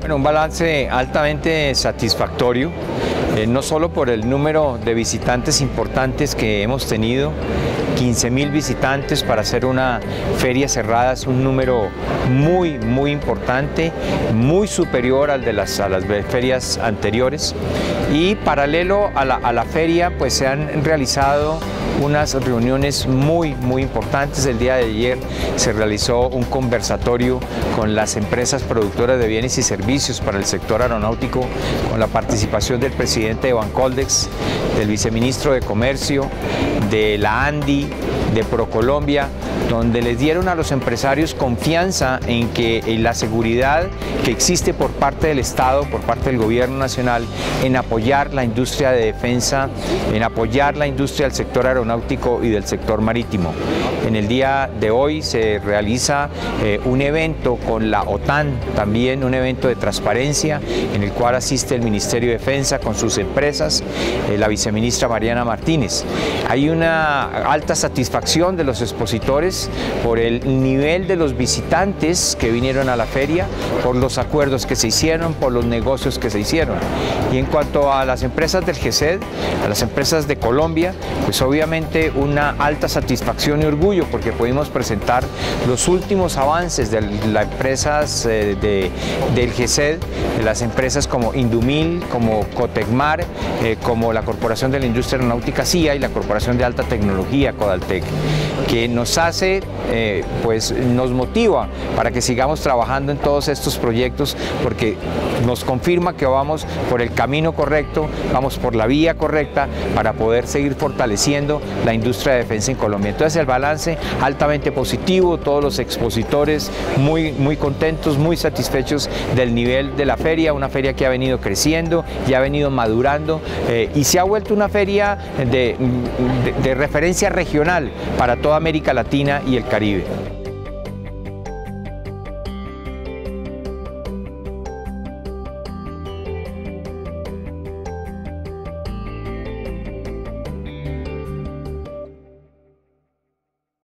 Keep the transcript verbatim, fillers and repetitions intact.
Bueno, un balance altamente satisfactorio, eh, no solo por el número de visitantes importantes que hemos tenido, quince mil visitantes para hacer una feria cerrada es un número muy, muy importante, muy superior al de las, a las ferias anteriores, y paralelo a la, a la feria pues se han realizado unas reuniones muy, muy importantes. El día de ayer se realizó un conversatorio con las empresas productoras de bienes y servicios para el sector aeronáutico, con la participación del presidente de Bancoldex, del viceministro de Comercio, de la ANDI, de ProColombia, donde les dieron a los empresarios confianza en que en la seguridad que existe por parte del Estado, por parte del Gobierno Nacional, en apoyar la industria de defensa, en apoyar la industria del sector aeronáutico y del sector marítimo. En el día de hoy se realiza eh, un evento con la OTAN, también un evento de transparencia, en el cual asiste el Ministerio de Defensa con sus empresas, eh, la viceministra Mariana Martínez. Hay una alta satisfacción de los expositores por el nivel de los visitantes que vinieron a la feria, por los acuerdos que se hicieron, por los negocios que se hicieron. Y en cuanto a las empresas del G E S E D, a las empresas de Colombia, pues obviamente una alta satisfacción y orgullo porque pudimos presentar los últimos avances de las empresas eh, de, del G E S E D, de las empresas como Indumil, como Cotecmar, eh, como la Corporación de la Industria Aeronáutica C I A y la Corporación de Alta Tecnología Codaltec, que nos hace, eh, pues nos motiva para que sigamos trabajando en todos estos proyectos, porque nos confirma que vamos por el camino correcto, vamos por la vía correcta para poder seguir fortaleciendo la industria de defensa en Colombia. Entonces el balance altamente positivo, todos los expositores muy, muy contentos, muy satisfechos del nivel de la feria, una feria que ha venido creciendo y ha venido madurando eh, y se ha vuelto una feria de, de, de referencia regional para toda América Latina y el Caribe.